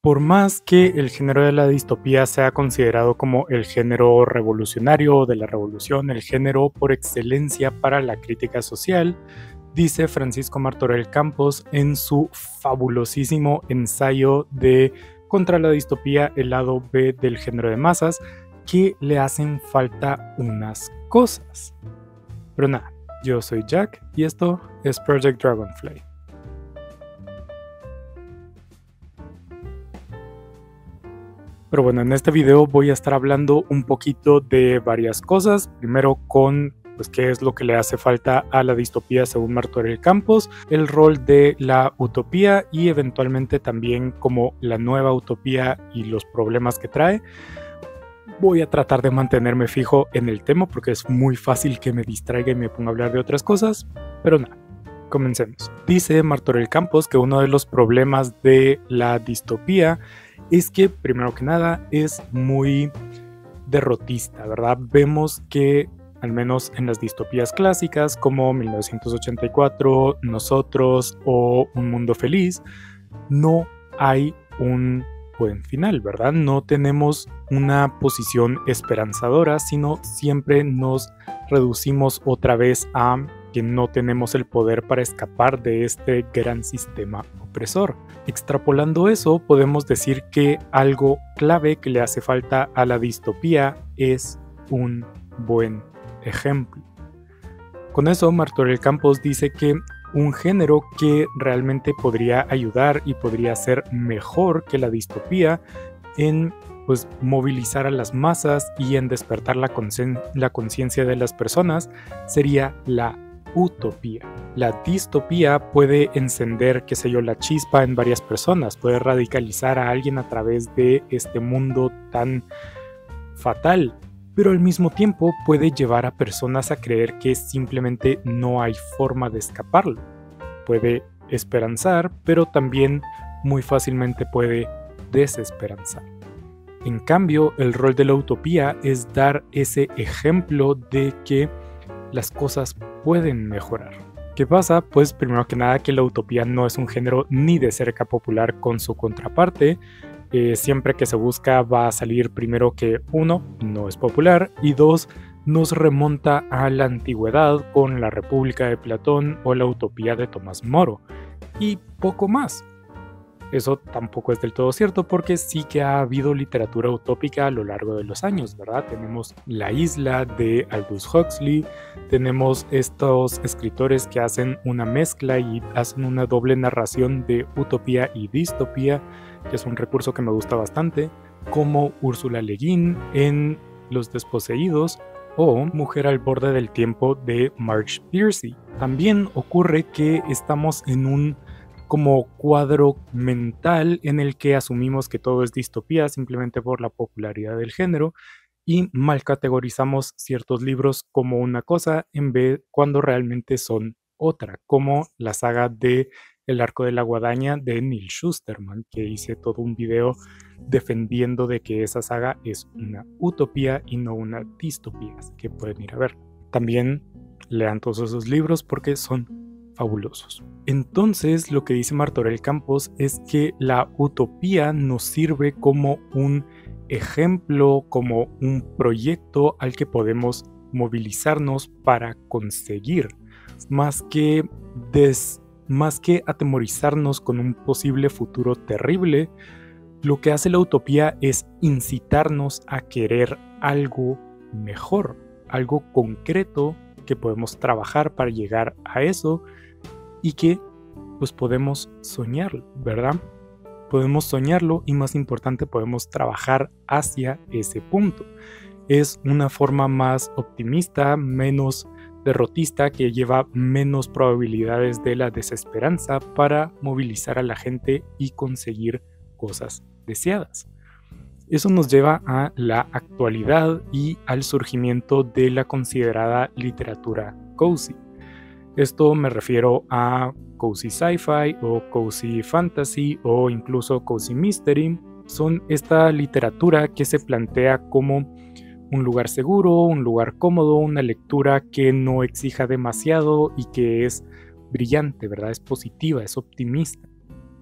Por más que el género de la distopía sea considerado como el género revolucionario de la revolución, el género por excelencia para la crítica social, dice Francisco Martorell Campos en su fabulosísimo ensayo de Contra la distopía, el lado B del género de masas, que le hacen falta unas cosas. Pero nada, yo soy Jack y esto es Project Dragonfly. Pero bueno, en este video voy a estar hablando un poquito de varias cosas. Primero con qué es lo que le hace falta a la distopía según Martorell Campos, el rol de la utopía y eventualmente también como la nueva utopía y los problemas que trae. Voy a tratar de mantenerme fijo en el tema porque es muy fácil que me distraiga y me ponga a hablar de otras cosas, pero nada. Comencemos. Dice Martorell Campos que uno de los problemas de la distopía es que, primero que nada, es muy derrotista, ¿verdad? Vemos que, al menos en las distopías clásicas como 1984, Nosotros o Un Mundo Feliz, no hay un buen final, ¿verdad? No tenemos una posición esperanzadora, sino siempre nos reducimos otra vez a que no tenemos el poder para escapar de este gran sistema opresor. Extrapolando eso, podemos decir que algo clave que le hace falta a la distopía es un buen ejemplo. Con eso, Martorell Campos dice que un género que realmente podría ayudar y podría ser mejor que la distopía en movilizar a las masas y en despertar la conciencia de las personas sería la utopía. La distopía puede encender, qué sé yo, la chispa en varias personas, puede radicalizar a alguien a través de este mundo tan fatal, pero al mismo tiempo puede llevar a personas a creer que simplemente no hay forma de escaparlo. Puede esperanzar, pero también muy fácilmente puede desesperanzar. En cambio, el rol de la utopía es dar ese ejemplo de que las cosas pueden mejorar. ¿Qué pasa? Pues primero que nada que la utopía no es un género ni de cerca popular con su contraparte. Siempre que se busca va a salir primero que uno, no es popular, y dos, nos remonta a la antigüedad con la República de Platón o la utopía de Tomás Moro, y poco más. Eso tampoco es del todo cierto porque sí que ha habido literatura utópica a lo largo de los años, ¿verdad? Tenemos La Isla de Aldous Huxley, tenemos estos escritores que hacen una mezcla y hacen una doble narración de utopía y distopía, que es un recurso que me gusta bastante, como Ursula Le Guin en Los Desposeídos o Mujer al borde del tiempo de Marge Piercy. También ocurre que estamos en un como cuadro mental en el que asumimos que todo es distopía simplemente por la popularidad del género y mal categorizamos ciertos libros como una cosa en vez cuando realmente son otra, como la saga de El Arco de la Guadaña de Neal Shusterman, que hice todo un video defendiendo de que esa saga es una utopía y no una distopía, así que pueden ir a ver. También lean todos esos libros porque son fabulosos. Entonces, lo que dice Martorell Campos es que la utopía nos sirve como un ejemplo, como un proyecto al que podemos movilizarnos para conseguir, más que atemorizarnos con un posible futuro terrible. Lo que hace la utopía es incitarnos a querer algo mejor, algo concreto que podemos trabajar para llegar a eso y que podemos soñarlo, ¿verdad? Podemos soñarlo y, más importante, podemos trabajar hacia ese punto. Es una forma más optimista, menos derrotista, que lleva menos probabilidades de la desesperanza para movilizar a la gente y conseguir cosas deseadas. Eso nos lleva a la actualidad y al surgimiento de la considerada literatura cozy. Esto me refiero a cozy sci-fi o cozy fantasy o incluso cozy mystery. Son esta literatura que se plantea como un lugar seguro, un lugar cómodo, una lectura que no exija demasiado y que es brillante, ¿verdad? Es positiva, es optimista.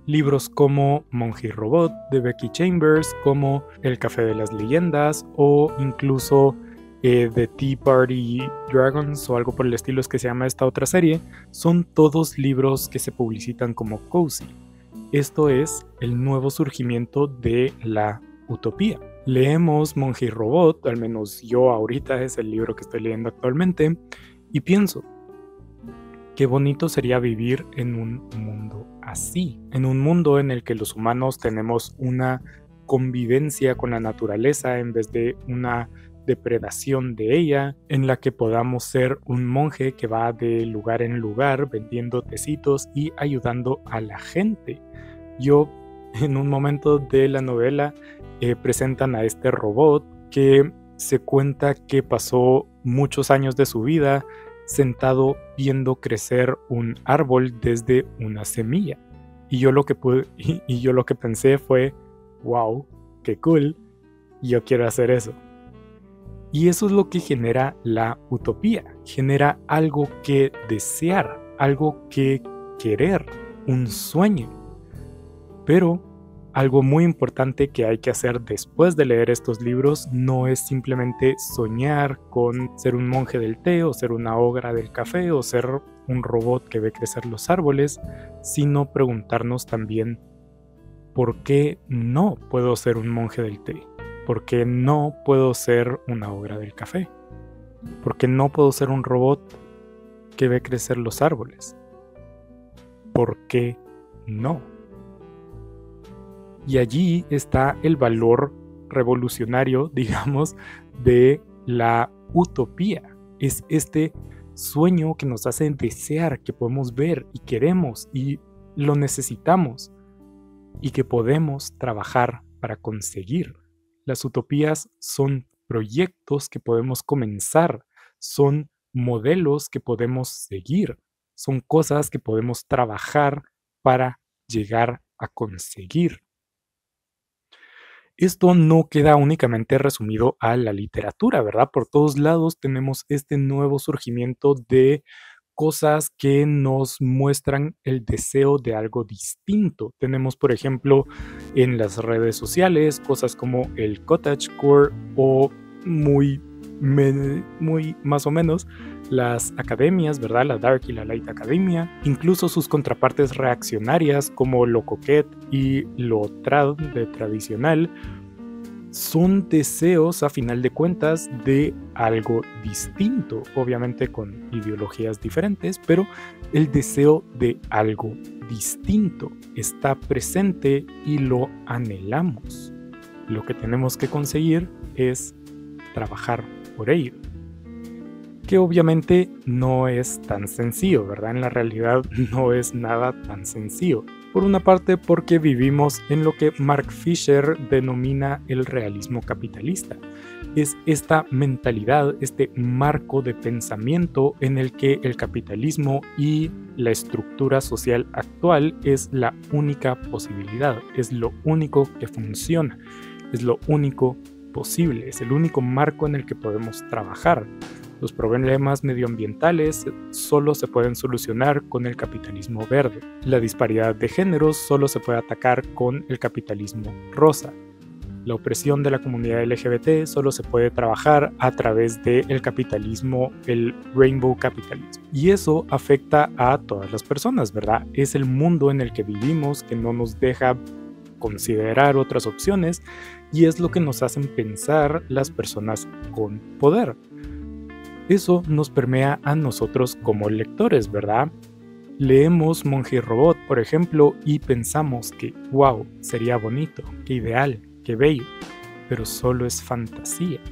Libros como Monje y Robot de Becky Chambers, como El Café de las Leyendas o incluso The Tea Party Dragons o algo por el estilo es que se llama esta otra serie, son todos libros que se publicitan como cozy. Esto es el nuevo surgimiento de la utopía. Leemos Monje y Robot, al menos yo ahorita es el libro que estoy leyendo actualmente, y pienso, qué bonito sería vivir en un mundo así, en un mundo en el que los humanos tenemos una convivencia con la naturaleza en vez de una depredación de ella, en la que podamos ser un monje que va de lugar en lugar vendiendo tecitos y ayudando a la gente. En un momento de la novela presentan a este robot que se cuenta que pasó muchos años de su vida sentado viendo crecer un árbol desde una semilla. Y yo lo que pensé fue, wow, qué cool, yo quiero hacer eso. Y eso es lo que genera la utopía, genera algo que desear, algo que querer, un sueño. Pero algo muy importante que hay que hacer después de leer estos libros no es simplemente soñar con ser un monje del té o ser una ogra del café o ser un robot que ve crecer los árboles, sino preguntarnos también ¿por qué no puedo ser un monje del té? ¿Por qué no puedo ser una ogra del café? ¿Por qué no puedo ser un robot que ve crecer los árboles? ¿Por qué no? Y allí está el valor revolucionario, digamos, de la utopía. Es este sueño que nos hace desear, que podemos ver y queremos y lo necesitamos y que podemos trabajar para conseguir. Las utopías son proyectos que podemos comenzar, son modelos que podemos seguir, son cosas que podemos trabajar para llegar a conseguir. Esto no queda únicamente resumido a la literatura, ¿verdad? Por todos lados tenemos este nuevo surgimiento de cosas que nos muestran el deseo de algo distinto. Tenemos, por ejemplo, en las redes sociales cosas como el cottagecore o muy más o menos las academias, ¿verdad? La Dark y la Light Academia, incluso sus contrapartes reaccionarias como lo coquette y lo trad de tradicional, son deseos a final de cuentas de algo distinto, obviamente con ideologías diferentes, pero el deseo de algo distinto está presente y lo anhelamos. Lo que tenemos que conseguir es trabajar por ello, que obviamente no es tan sencillo, ¿verdad? En la realidad no es nada tan sencillo. Por una parte porque vivimos en lo que Mark Fisher denomina el realismo capitalista. Es esta mentalidad, este marco de pensamiento en el que el capitalismo y la estructura social actual es la única posibilidad, es lo único que funciona, es lo único posible, es el único marco en el que podemos trabajar. Los problemas medioambientales solo se pueden solucionar con el capitalismo verde. La disparidad de géneros solo se puede atacar con el capitalismo rosa. La opresión de la comunidad LGBT solo se puede trabajar a través del capitalismo, el Rainbow Capitalism. Y eso afecta a todas las personas, ¿verdad? Es el mundo en el que vivimos que no nos deja considerar otras opciones y es lo que nos hacen pensar las personas con poder. Eso nos permea a nosotros como lectores, ¿verdad? Leemos Monje y Robot, por ejemplo, y pensamos que, wow, sería bonito, qué ideal, qué bello, pero solo es fantasía.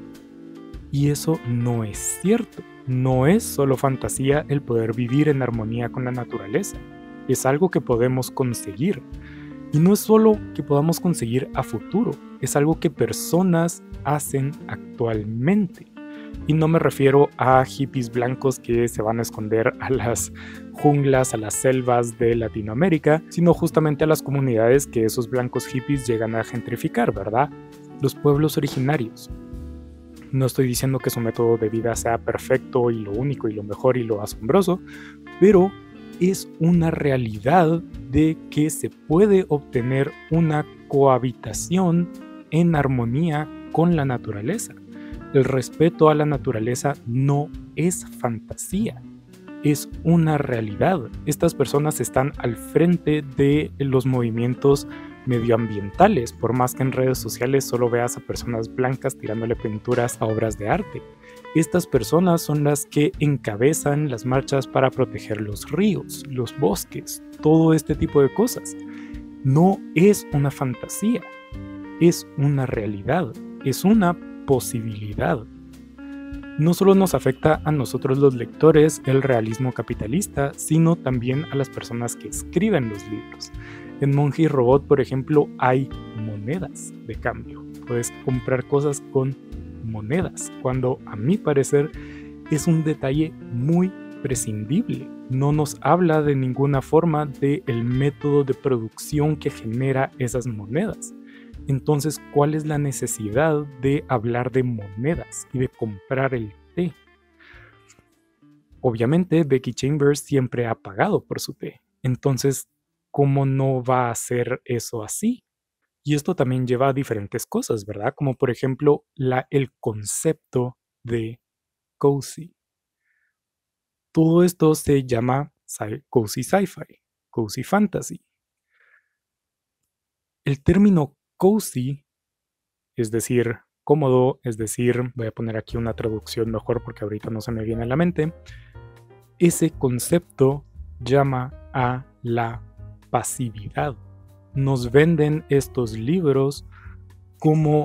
Y eso no es cierto. No es solo fantasía el poder vivir en armonía con la naturaleza. Es algo que podemos conseguir. Y no es solo que podamos conseguir a futuro, es algo que personas hacen actualmente. Y no me refiero a hippies blancos que se van a esconder a las junglas, a las selvas de Latinoamérica, sino justamente a las comunidades que esos blancos hippies llegan a gentrificar, ¿verdad? Los pueblos originarios. No estoy diciendo que su método de vida sea perfecto y lo único y lo mejor y lo asombroso, pero es una realidad de que se puede obtener una cohabitación en armonía con la naturaleza. El respeto a la naturaleza no es fantasía, es una realidad. Estas personas están al frente de los movimientos medioambientales, por más que en redes sociales solo veas a personas blancas tirándole pinturas a obras de arte. Estas personas son las que encabezan las marchas para proteger los ríos, los bosques, todo este tipo de cosas. No es una fantasía, es una realidad, es una posibilidad. No solo nos afecta a nosotros los lectores el realismo capitalista, sino también a las personas que escriben los libros. En Monje y Robot, por ejemplo, hay monedas de cambio. Puedes comprar cosas con monedas, cuando a mi parecer es un detalle muy prescindible. No nos habla de ninguna forma del método de producción que genera esas monedas. Entonces, ¿cuál es la necesidad de hablar de monedas y de comprar el té? Obviamente, Becky Chambers siempre ha pagado por su té. Entonces, ¿cómo no va a ser eso así? Y esto también lleva a diferentes cosas, ¿verdad? Como por ejemplo, el concepto de cozy. Todo esto se llama cozy sci-fi, cozy fantasy. El término cozy, es decir, cómodo, es decir, voy a poner aquí una traducción mejor porque ahorita no se me viene a la mente, ese concepto llama a la pasividad. Nos venden estos libros como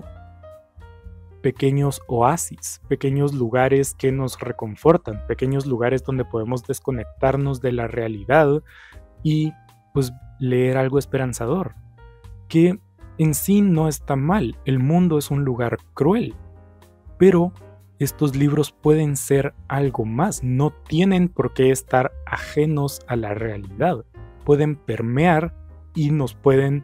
pequeños oasis, pequeños lugares que nos reconfortan, pequeños lugares donde podemos desconectarnos de la realidad y pues leer algo esperanzador, que en sí no está mal. El mundo es un lugar cruel, pero estos libros pueden ser algo más, no tienen por qué estar ajenos a la realidad, pueden permear y nos pueden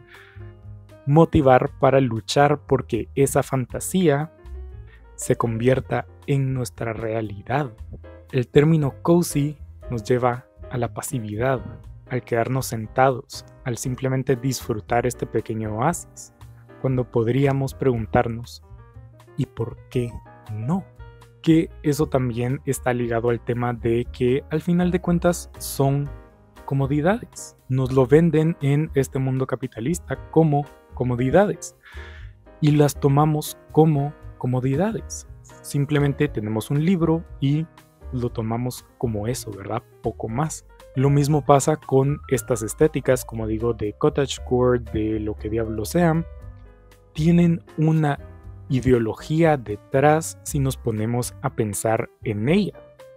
motivar para luchar porque esa fantasía se convierta en nuestra realidad. El término cozy nos lleva a la pasividad, al quedarnos sentados, al simplemente disfrutar este pequeño oasis, cuando podríamos preguntarnos, ¿y por qué no? Que eso también está ligado al tema de que al final de cuentas son comodidades. Nos lo venden en este mundo capitalista como comodidades y las tomamos como comodidades. Simplemente tenemos un libro y lo tomamos como eso, ¿verdad? Poco más. Lo mismo pasa con estas estéticas, como digo, de cottagecore, de lo que diablos sean. Tienen una ideología detrás si nos ponemos a pensar en ella.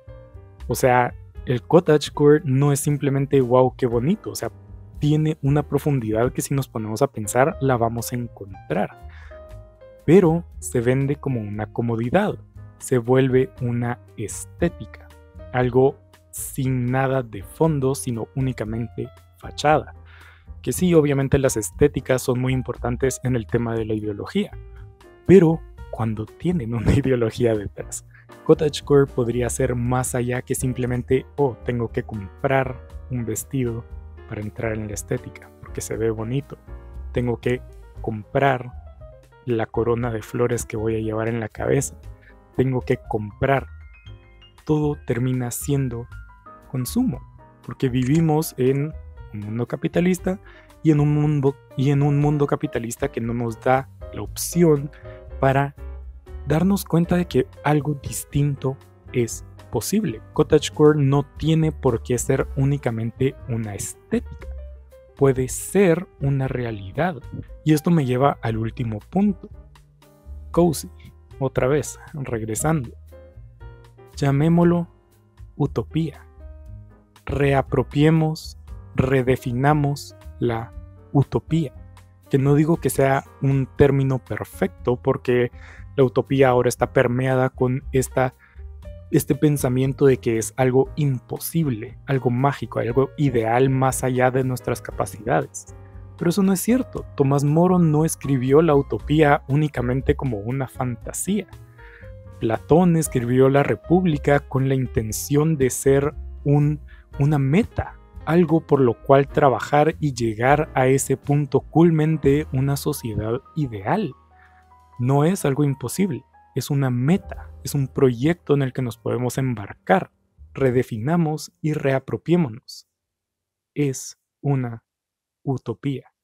O sea, el cottagecore no es simplemente wow, qué bonito. O sea, tiene una profundidad que si nos ponemos a pensar la vamos a encontrar. Pero se vende como una comodidad. Se vuelve una estética. Algo sin nada de fondo, sino únicamente fachada. Que sí, obviamente las estéticas son muy importantes en el tema de la ideología. Pero cuando tienen una ideología detrás. Cottagecore podría ser más allá que simplemente, tengo que comprar un vestido para entrar en la estética, porque se ve bonito. Tengo que comprar la corona de flores que voy a llevar en la cabeza. Tengo que comprar. Todo termina siendo consumo, porque vivimos en un mundo capitalista y en un mundo capitalista que no nos da la opción para darnos cuenta de que algo distinto es posible. Cottagecore no tiene por qué ser únicamente una estética, puede ser una realidad. Y esto me lleva al último punto. Cozy, otra vez, regresando. Llamémoslo utopía. Reapropiemos, redefinamos la utopía. Que no digo que sea un término perfecto, porque la utopía ahora está permeada con este pensamiento de que es algo imposible, algo mágico, algo ideal más allá de nuestras capacidades. Pero eso no es cierto. Tomás Moro no escribió la utopía únicamente como una fantasía. Platón escribió la República con la intención de ser una meta, algo por lo cual trabajar y llegar a ese punto culmen de una sociedad ideal. No es algo imposible, es una meta, es un proyecto en el que nos podemos embarcar. Redefinamos y reapropiémonos. Es una utopía.